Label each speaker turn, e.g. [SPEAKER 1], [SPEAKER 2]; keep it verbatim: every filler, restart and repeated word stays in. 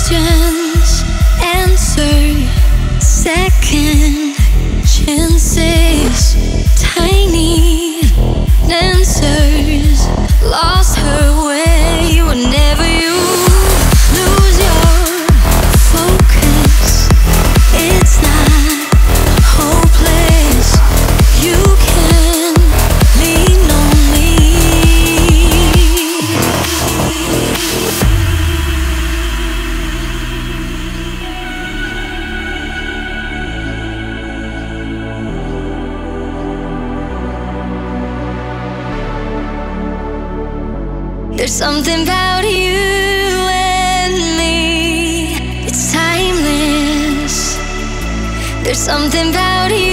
[SPEAKER 1] questions answered, second chances, tiny answers, lost her way whenever you lose your focus. It's not hopeless, you can lean on me. There's something about you and me, it's timeless. There's something about you